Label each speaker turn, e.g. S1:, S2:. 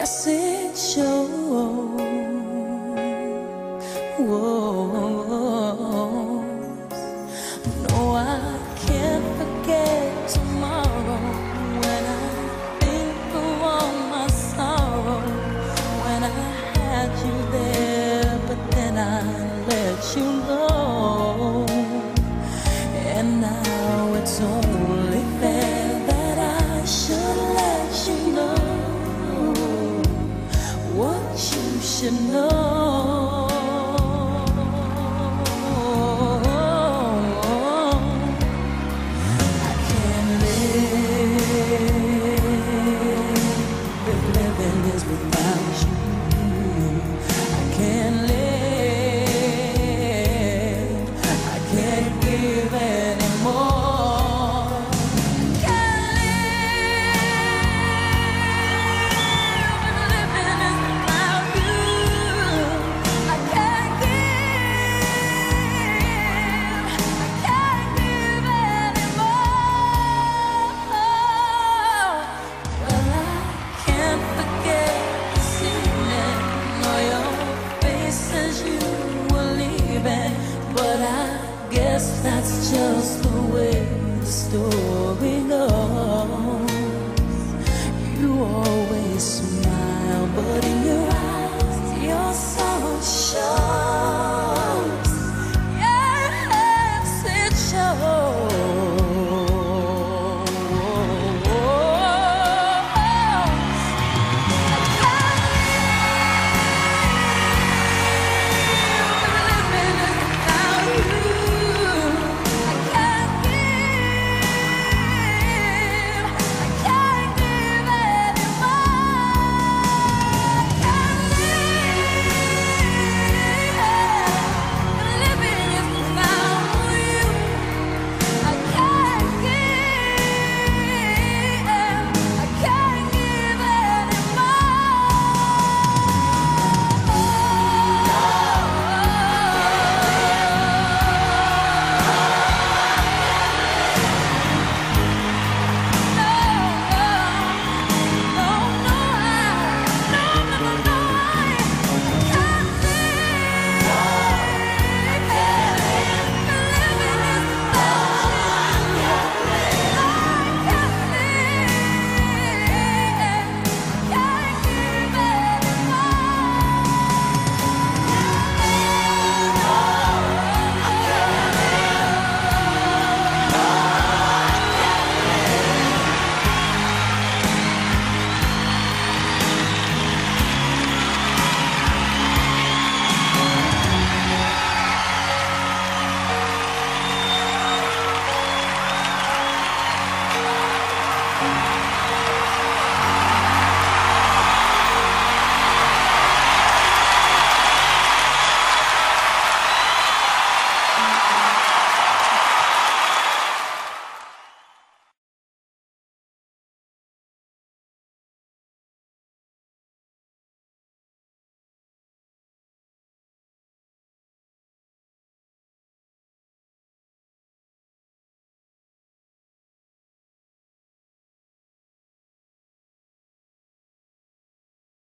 S1: Yes, it shows. Whoa. No, I can't forget tomorrow when I think of all my sorrow. When I had you there, but then I let you go. And now it's only fair that I should let you know what you should know. I can't live if living is without you. I can't live, I can't give anymore. I can't live if living is without you. I can't give anymore. Well, I can't forget this evening or your face as you were leaving, but I guess that's just the way the story goes. You always smile, but in your eyes you're so sure.